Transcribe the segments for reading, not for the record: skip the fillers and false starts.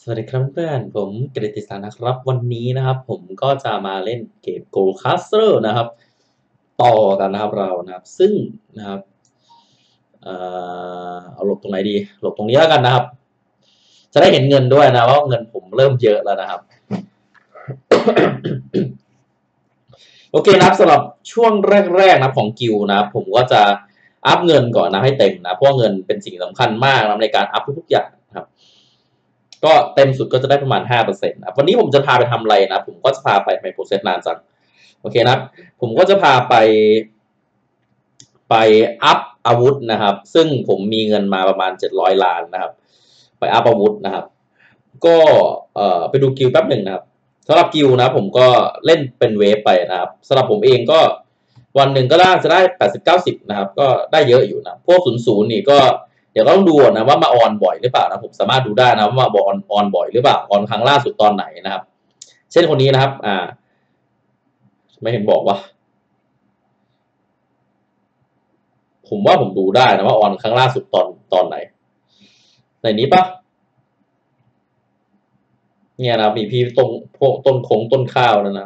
วัสดีครับเพื่อนผมกฤติศักดิ์นะครับวันนี้นะครับผมก็จะมาเล่นเกม Gold Cluster นะครับต่อกันนะครับเรานะครับซึ่งนะครับเอาหลบตรงไหนดีหลบตรงนี้แล้วกันนะครับจะได้เห็นเงินด้วยนะว่าเงินผมเริ่มเยอะแล้วนะครับโอเคนะครับสำหรับช่วงแรกๆนะของกิลนะครับผมก็จะอัพเงินก่อนนะให้เต็มนะเพราะเงินเป็นสิ่งสำคัญมากนะในการอัพทุกๆอย่างนะครับก็เต็มสุดก็จะได้ประมาณ 5% นะวันนี้ผมจะพาไปทำอะไรนะผมก็จะพาไปโปรเซสนานจังโอเคนะผมก็จะพาไปอัพอาวุธนะครับซึ่งผมมีเงินมาประมาณ700ล้านนะครับไปอัพอาวุธนะครับก็ไปดูกิลแป๊บหนึ่งนะครับสำหรับกิลนะผมก็เล่นเป็นเวฟไปนะครับสำหรับผมเองก็วันหนึ่งก็น่าจะได้80-90นะครับก็ได้เยอะอยู่นะพวก00นี่ก็เดี๋ยวต้องดูนะว่ามาออนบ่อยหรือเปล่านะผมสามารถดูได้นะว่ามาออนบ่อยหรือเปล่าออนครั้งล่าสุดตอนไหนนะครับเช่นคนนี้นะครับไม่เห็นบอกว่าผมว่าผมดูได้นะว่าออนครั้งล่าสุดตอนไหนในนี้ปะเนี่ยนะมีพี่ตรงพวกต้นคงต้นข้าวนะ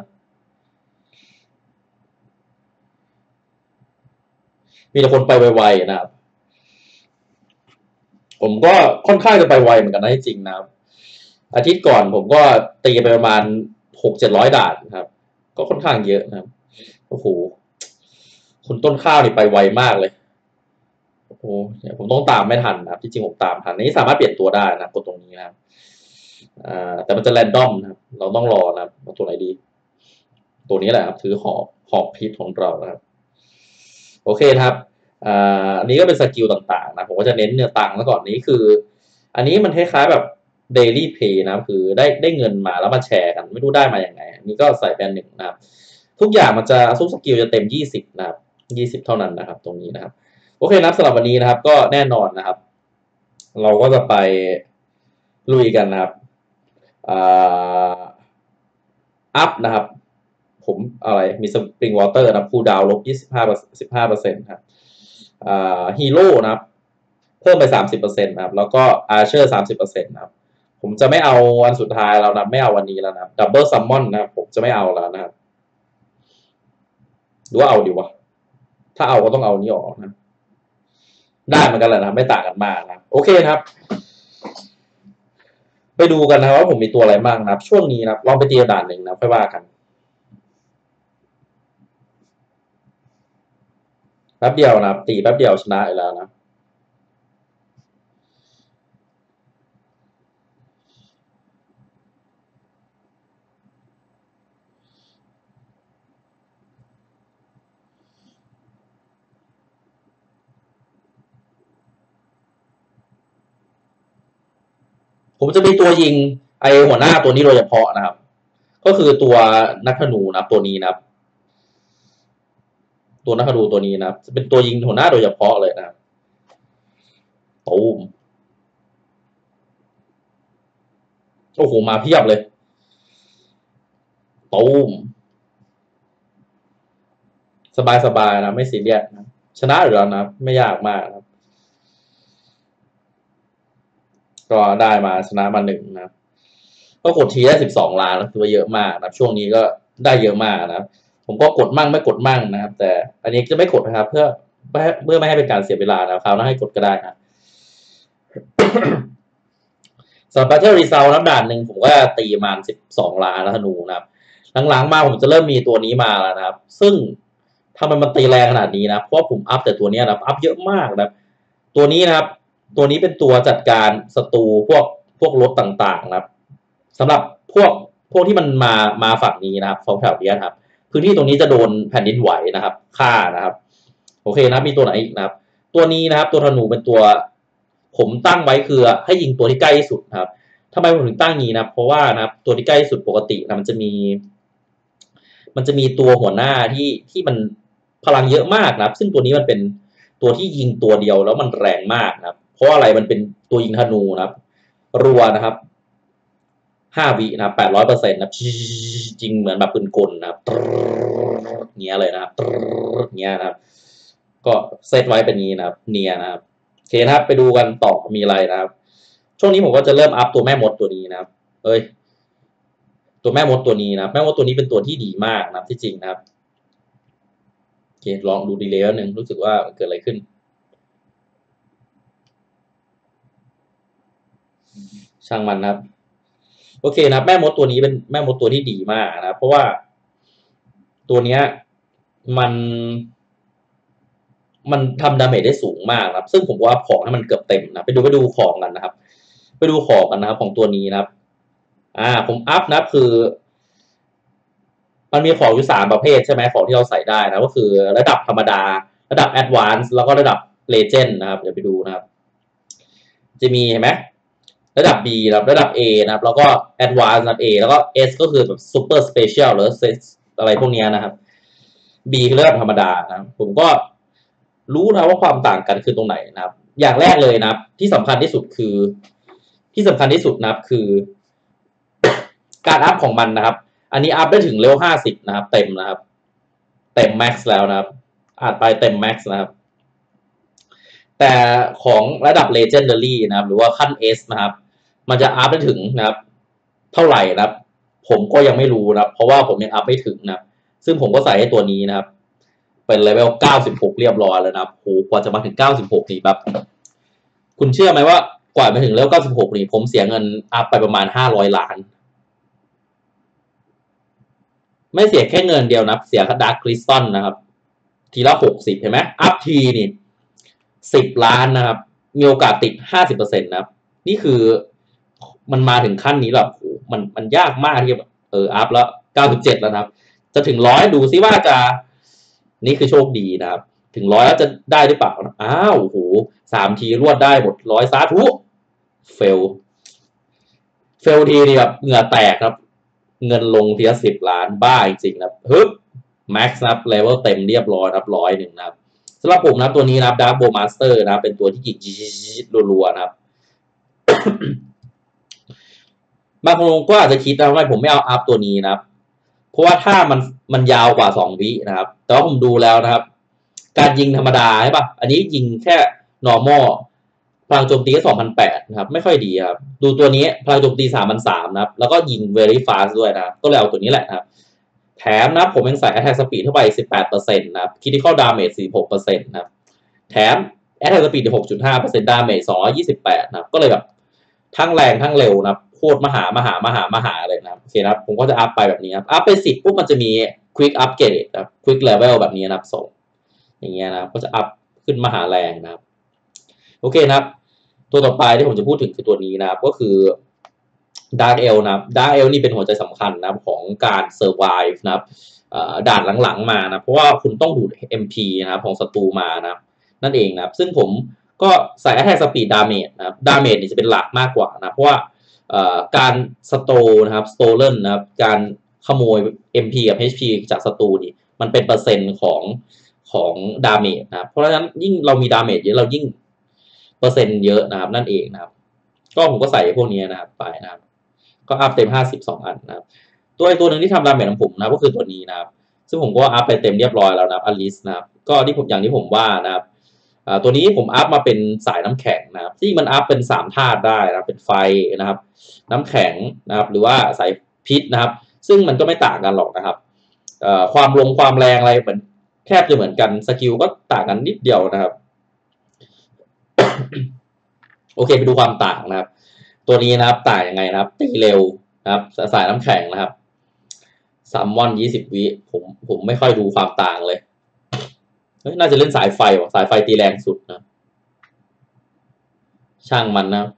มีแต่คนไปไวๆนะครับผมก็ค่อนข้างจะไปไวเหมือนกันนะจริงนะครับอาทิตย์ก่อนผมก็ตีไปประมาณ600-700 ด่านนะครับก็ค่อนข้างเยอะนะครับโอ้โหคุณต้นข้าวนี่ไปไวมากเลยโอ้โหเนี่ยผมต้องตามไม่ทันนะครับที่จริงผมตามทันนี้สามารถเปลี่ยนตัวได้นะกดตรงนี้นะครับแต่มันจะแรนดอมนะครับเราต้องรอนะครับตัวไหนดีตัวนี้แหละครับถือหอบพิษของเรานะครับโอเคนะครับอันนี้ก็เป็นสกิลต่างๆนะผมก็จะเน้นเนื้อตังค์แล้วก่อนนี้คืออันนี้มันคล้ายๆแบบ Daily Pay นะคือได้เงินมาแล้วมาแชร์กันไม่รู้ได้มาอย่างไงอันนี้ก็ใส่เป็น1นะครับทุกอย่างมันจะทุกสกิลจะเต็ม20นะครับ20เท่านั้นนะครับตรงนี้นะครับโอเคนะสำหรับวันนี้นะครับก็แน่นอนนะครับเราก็จะไปลุยกันนะครับอัพนะครับผมอะไรมีสปริงวอเตอร์นะคูลดาวน์ลบ15%ครับฮีโร่นะครับเพิ่มไป30%นะครับแล้วก็อาร์เชอร์30%นะครับผมจะไม่เอาวันสุดท้ายแล้วนะไม่เอาวันนี้แล้วนะครับดับเบิลซัมมอนนะครับผมจะไม่เอาแล้วนะครับหรือว่าเอาดีวะถ้าเอาก็ต้องเอานี้ออกนะได้เหมือนกันแหละนะไม่ต่างกันมากนะโอเคนะครับไปดูกันนะว่าผมมีตัวอะไรบ้างนะครับช่วงนี้นะลองไปตีด่านหนึ่งนะค่อยว่ากันแป๊บเดียวนะตีแป๊บเดียวชนะอีกแล้วนะผมจะมีตัวยิงไอหัวหน้าตัวนี้โดยเฉพาะนะครับก็คือตัวนักธนูนะตัวนี้นะครับตัวนักธนูตัวนี้นะครับจะเป็นตัวยิงหัวหน้าโดยเฉพาะเลยนะครับตูมโอ้โหมาเพียบเลยตูมสบายๆนะไม่ซีเรียสนะชนะอยู่แล้วนะไม่ยากมากนะก็ได้มาชนะมา1นะก็กดทีได้12 ล้านถือว่าเยอะมากนะช่วงนี้ก็ได้เยอะมากนะครับผมก็กดมั่งไม่กดมั่งนะครับแต่อันนี้จะไม่กดนะครับเพื่อไม่ให้เป็นการเสียเวลานะคราวหน้าให้กดก็ได้นะสำหรับ Battle Result นะด่านหนึ่งผมก็ตีประมาณ12 ล้านนะธนูนะครับหลังๆมาผมจะเริ่มมีตัวนี้มาแล้วนะครับซึ่งทำไมมันตีแรงขนาดนี้นะเพราะผมอัพแต่ตัวนี้นะอัพเยอะมากนะตัวนี้นะครับตัวนี้เป็นตัวจัดการศัตรูพวกรถต่างๆนะครับสำหรับพวกพวกที่มันมาฝั่งนี้นะครับแถวนี้ครับพื้นที่ตรงนี้จะโดนแผ่นดินไหวนะครับฆ่านะครับโอเคนะมีตัวไหนอีกนะครับตัวนี้นะครับตัวธนูเป็นตัวผมตั้งไว้คือให้ยิงตัวที่ใกล้ที่สุดนะครับทำไมผมถึงตั้งงี้นะเพราะว่านะครับตัวที่ใกล้ที่สุดปกตินะมันจะมีตัวหัวหน้าที่มันพลังเยอะมากนะครับซึ่งตัวนี้มันเป็นตัวที่ยิงตัวเดียวแล้วมันแรงมากนะครับเพราะอะไรมันเป็นตัวยิงธนูนะครับรัวนะครับ5 วินะครับ800%นะครับจริงเหมือนแบบปืนกลนะครับเงี้ยเลยนะครับเงี้ยนะครับก็เซตไว้เป็นนี้นะครับเนียนะครับโอเคนะครับไปดูกันต่อมีอะไรนะครับช่วงนี้ผมก็จะเริ่มอัพตัวแม่มดตัวนี้นะครับเอ้ยตัวแม่มดตัวนี้นะแม่มดตัวนี้เป็นตัวที่ดีมากนะที่จริงนะครับโอเคลองดูดีเลย์หนึ่งรู้สึกว่าเกิดอะไรขึ้นช่างมันนะครับโอเคนะแม่มดตัวนี้เป็นแม่มดตัวที่ดีมากนะเพราะว่าตัวเนี้ยมันมันทำดาเมจได้สูงมากนะครับซึ่งผมว่าของให้มันเกือบเต็มนะไปดูของกันนะครับไปดูของกันนะครับของตัวนี้นะครับผมอัพนะคือมันมีของอยู่3 ประเภทใช่ไหมของที่เราใส่ได้นะก็คือระดับธรรมดาระดับแอดวานซ์แล้วก็ระดับเลเจนด์นะครับเดี๋ยวไปดูนะครับจะมีเห็นไหมระดับ B นะครับระดับ A นะครับแล้วก็ Advanced ระดับ A แล้วก็ S ก็คือแบบ Super Special หรืออะไรพวกนี้นะครับ B คือระดับธรรมดานะผมก็รู้นะว่าความต่างกันคือตรงไหนนะครับอย่างแรกเลยนะครับที่สำคัญที่สุดนะครับคือการอัพของมันนะครับอันนี้อัพได้ถึงเลเวล50นะครับเต็มนะครับเต็มแม็กซ์แล้วนะครับอาจไปเต็มแม็กซ์นะครับแต่ของระดับ Legendary นะครับหรือว่าขั้น S นะครับมันจะอัพได้ถึงนะครับเท่าไหร่นะครับผมก็ยังไม่รู้นะครับเพราะว่าผมยังอัพไม่ถึงนะครับซึ่งผมก็ใส่ให้ตัวนี้นะครับเป็นเลเวล96เรียบร้อยแล้วนะครับโหกว่าจะมาถึง96นี่แบบคุณเชื่อไหมว่ากว่ามาถึงเลเวล96นี่ผมเสียเงินอัพไปประมาณ500 ล้านไม่เสียแค่เงินเดียวนะเสียดาร์คคริสตัลนะครับทีละ60เห็นไหมอัพทีนี่10 ล้านนะครับมีโอกาสติด50%นะครับนี่คือมันมาถึงขั้นนี้แบบมันยากมากที่จะอัพแล้ว97แล้วนะครับจะถึง100ดูซิว่าจะนี่คือโชคดีนะครับถึง100แล้วจะได้หรือเปล่าอ้าวโอ้โห3 ทีรวดได้หมด100สาธุเฟลทีนี่แบบเหงื่อแตกครับเงินลงทีละ10 ล้านบ้าจริงๆนะฮึบแม็กซ์นะครับเลเวลเต็มเรียบร้อยครับ101นะครับสำหรับผมนะตัวนี้นะครับดาร์กโบมาสเตอร์นะครับเป็นตัวที่ยิงรัวๆนะครับบางคนก็อาจจะคิดนะว่าผมไม่เอาอัพตัวนี้นะครับเพราะว่าถ้ามันยาวกว่า2 วินะครับแต่ว่าผมดูแล้วนะครับการยิงธรรมดาใช่ปะอันนี้ยิงแค่ normal พลังโจมตีก็2,800นะครับไม่ค่อยดีครับดูตัวนี้พลังโจมตี3,300นะครับแล้วก็ยิง very fast ด้วยนะครับก็เลยเอาตัวนี้แหละนะครับแถมนะผมยังใส่ attack speed เข้าไป 18% นะครับ critical damage 46%นะครับแถม attack speed 6.5% damage 228นะครับก็เลยแบบทั้งแรงทั้งเร็วนะครับโคตรมหเลยนะครับโอเคนะครับผมก็จะอัพไปแบบนี้ครับอัพไป10ปุ๊บมันจะมี quick upgrade นะครับ quick level แบบนี้นะครับส่งอย่างเงี้ยนะครับก็จะอัพขึ้นมหาแรงนะครับโอเคนะครับตัวต่อไปที่ผมจะพูดถึงคือตัวนี้นะครับก็คือ Dark Elf นะครับ Dark Elf นี่เป็นหัวใจสำคัญนะครับของการ survive นะครับด่านหลังๆมานะเพราะว่าคุณต้องดูด MP นะครับของศัตรูมานะครับนั่นเองนะครับซึ่งผมก็ใส่ attack speed damage นะครับ damage นี่จะเป็นหลักมากกว่านะเพราะว่าการสโตนะครับ stolen นะครับการขโมย MP กับ HP จากศัตรูนี่มันเป็นเปอร์เซ็นต์ของดาเมจนะครับเพราะฉะนั้นยิ่งเรามีดาเมจเยอะเรายิ่งเปอร์เซ็นต์เยอะนะครับนั่นเองนะครับก็ผมก็ใส่พวกนี้นะครับไปนะครับก็อัพเต็ม52 อันนะครับตัวหนึ่งที่ทำดาเมจของผมนะก็คือตัวนี้นะครับซึ่งผมก็อัพไปเต็มเรียบร้อยแล้วนะครับอลิสนะครับก็ที่ผมอย่างที่ผมว่านะครับตัวนี้ผมอัพมาเป็นสายน้ำแข็งนะครับที่มันอัพเป็น3 ธาตุได้นะเป็นไฟนะครับน้ำแข็งนะครับหรือว่าสายพิษนะครับซึ่งมันก็ไม่ต่างกันหรอกนะครับความแรงอะไรเหมือนแทบจะเหมือนกันสกิลก็ต่างกันนิดเดียวนะครับโอเคไปดูความต่างนะครับตัวนี้นะครับต่างยังไงนะครับตีเร็วนะครับสายน้ำแข็งนะครับซัมมอน20 วิผมไม่ค่อยดูความต่างเลยน่าจะเล่นสายไฟว่ะสายไฟตีแรงสุดนะช่างมันนะ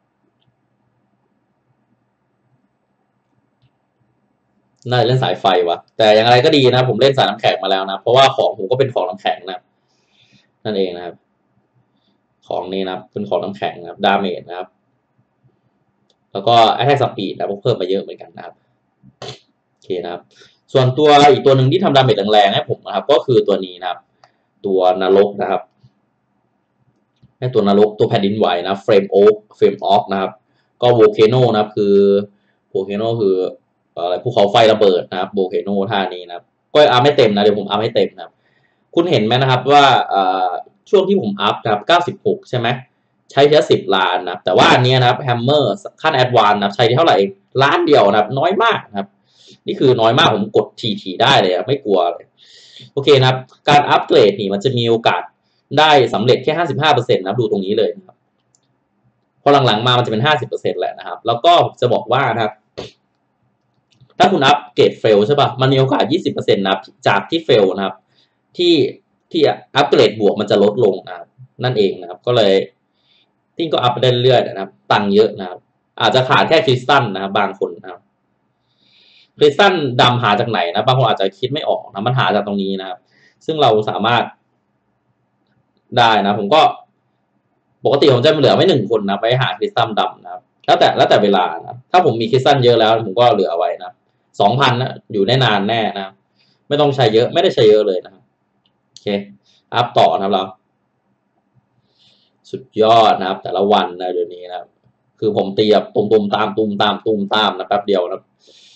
น่าจะเล่นสายไฟว่ะแต่อย่างไรก็ดีนะผมเล่นสายน้ำแข็งมาแล้วนะเพราะว่าของผมก็เป็นของน้ำแข็งนะนั่นเองนะครับของนี้นะครับเป็นของน้ำแข็งนะครับดาเมจนะครับแล้วก็ attack speed นะเพิ่มมาเยอะเหมือนกันนะครับโอเคนะครับส่วนตัวอีกตัวหนึ่งที่ทำดาเมจแรงๆให้ผมนะครับก็คือตัวนี้นะครับตัวนรกนะครับให้ตัวนรกตัวแผ่นดินไหวนะเฟรมออฟนะครับก็โวลเคโนนะครับคือโวลเคโนคืออะไรภูเขาไฟระเบิดนะครับโวลเคโนท่านี้นะครับก็อัพไม่เต็มนะเดี๋ยวผมอัพให้เต็มนะครับคุณเห็นไหมนะครับว่าช่วงที่ผมอัพนะครับ96ใช่ไหมใช้แค่10 ล้านนะแต่ว่าอันนี้นะครับแฮมเมอร์ขั้นแอดวานซ์นะใช้เท่าไหร่ล้านเดียวนะครับน้อยมากนะครับนี่คือน้อยมากผมกดทีได้เลยไม่กลัวเลยโอเคนะครับการอัปเกรดนี่มันจะมีโอกาสได้สำเร็จแค่55%นะดูตรงนี้เลยนะครับพอหลังๆมามันจะเป็น50%แหละนะครับแล้วก็จะบอกว่านะครับถ้าคุณอัปเกรดเฟลใช่ป่ะมันมีโอกาส20%นะครับจากที่เฟลนะครับที่ที่อัปเกรดบวกมันจะลดลงนะครับนั่นเองนะครับก็เลยทิ้งก็อัพไปเรื่อยๆนะครับตังค์เยอะนะครับอาจจะขาดแค่คริสตัลนะครับบางคนนะครับคริสตัลดำหาจากไหนนะบางคนอาจจะคิดไม่ออกนะมันหาจากตรงนี้นะครับซึ่งเราสามารถได้นะผมก็ปกติผมจะเหลือไม่1 คนนะไปหาคริสตัลดำนะครับแล้วแต่เวลานะถ้าผมมีคริสตัลเยอะแล้วผมก็เหลือไว้นะ2,000นะอยู่ได้นานแน่นะไม่ต้องใช้เยอะไม่ได้ใช้เยอะเลยนะครับโอเคอัพต่อนะครับเราสุดยอดนะครับแต่ละวันนะเดี๋ยวนี้นะครับคือผมตีแบบตุมๆตามตุมตามตุมตามนะแป๊บเดียวนะ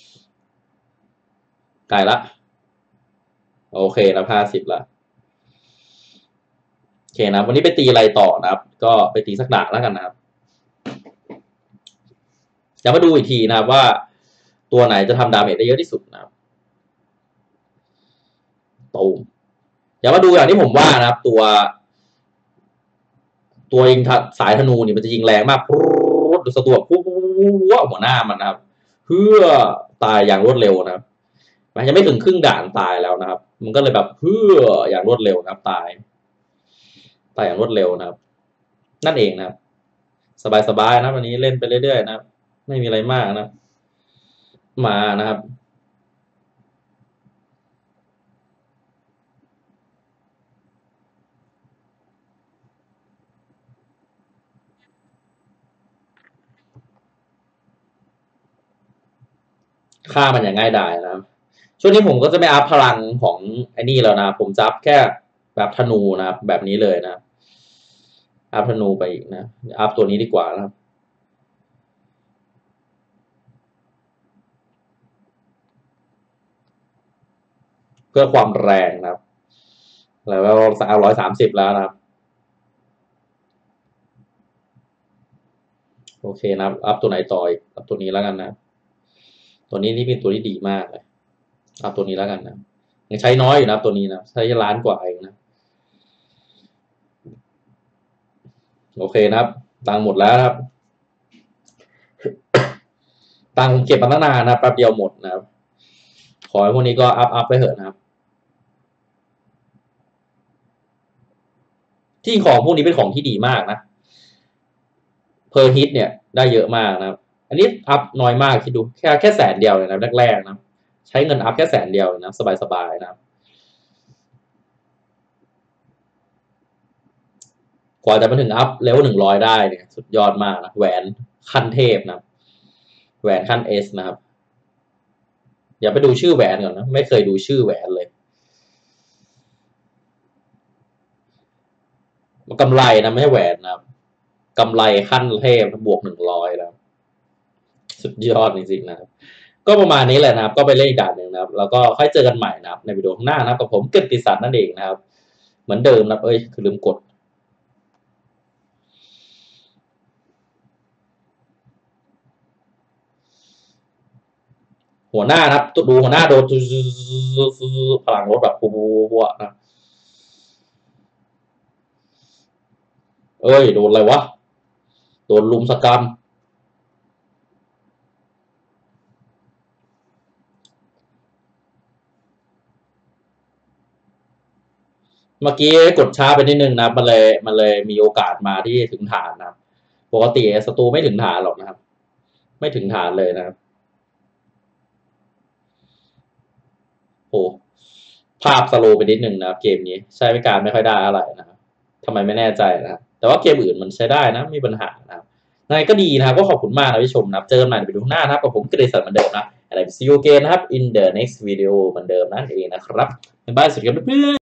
ไกลละโอเคแล้ว50ละโอเคนะวันนี้ไปตีอะไรต่อนะครับก็ไปตีสักดาบแล้วกันนะครับจะมาดูอีกทีนะครับว่าตัวไหนจะทำดาเมจได้เยอะที่สุดนะครับตูมอย่ามาดูอย่างที่ผมว่านะครับตัวยิงสายธนูนี่มันจะยิงแรงมากดูสะตัวปุ๊บหัวหน้ามันนะครับเพื่อตายอย่างรวดเร็วนะครับมันยังไม่ถึงครึ่งด่านตายแล้วนะครับมันก็เลยแบบเพื่ออย่างรวดเร็วนะครับตายอย่างรวดเร็วนะครับนั่นเองนะครับสบายๆนะวันนี้เล่นไปเรื่อยๆนะครับไม่มีอะไรมากนะมานะครับฆ่ามันอย่างง่ายดายนะครับช่วงนี้ผมก็จะไม่อัพพลังของไอ้นี่แล้วนะผมจะอัพแค่แบบธนูนะครับแบบนี้เลยนะอัพธนูไปอีกนะอัพตัวนี้ดีกว่านะครับเพื่อความแรงนะครับแล้ว130แล้วนะครับโอเคนะครับอัพตัวไหนต่ออีกอัพตัวนี้แล้วกันนะตัวนี้นี่เป็นตัวที่ดีมากเลยอัพตัวนี้แล้วกันนะยังใช้น้อยอยู่นะตัวนี้นะใช้ล้านกว่าเองนะโอเคนะครับตังค์หมดแล้วนะครับตังค์ผมเก็บมาตั้งนานนะแป๊บเดียวหมดนะครับขอให้พวกนี้ก็อัพไปเถอะนะครับที่ของพวกนี้เป็นของที่ดีมากนะเพอร์ฮิตเนี่ยได้เยอะมากนะครับอันนี้อัพน้อยมากคิดดูแค่แสนเดียวเลยนะแรกๆนะใช้เงินอัพแค่แสนเดียวนะสบายๆนะครับกว่าจะมาถึงอัพเลเวล100ได้เนี่ยสุดยอดมากนะแหวนขั้นเทพนะแหวนขั้นเอสนะครับอย่าไปดูชื่อแหวนก่อนนะไม่เคยดูชื่อแหวนเลยกำไรนะไม่ใช่แหวนนะครับกำไรขั้นเทพบวก100แล้วสุดยอดจริงๆนะครับก็ประมาณนี้แหละนะครับก็ไปเล่นอีกด่านหนึ่งนะครับแล้วก็ค่อยเจอกันใหม่นะครับในวิดีโอข้างหน้านะครับกับผมเกิตติศักดิ์นั่นเองนะครับเหมือนเดิมนะคือลืมกดหัวหน้านะครับดูหัวหน้าโดนพลังรถแบบปัวนะโดนอะไรวะโดนลุมสกรรมเมื่อกี้กดช้าไปนิดนึงนะมันเลยมีโอกาสมาที่ถึงฐานนะครับปกติศัตรูไม่ถึงฐานหรอกนะครับไม่ถึงฐานเลยนะครับโอ้ภาพสโลว์ไปนิดนึงนะครับเกมนี้ใช้การไม่ค่อยได้อะไรนะครับทำไมไม่แน่ใจนะครับแต่ว่าเกมอื่นมันใช้ได้นะไม่มีปัญหานะครับยังไงก็ดีนะครับก็ขอบคุณมากนะที่ชมนะครับเจอกันใหม่ในวิดีโอหน้านะครับกับผมเกรซเหมือนเดิมนะอะไร see you again นะครับ in the next video เหมือนเดิมนั่นเองนะครับบ๊ายบายสวัสดีครับเพื่อน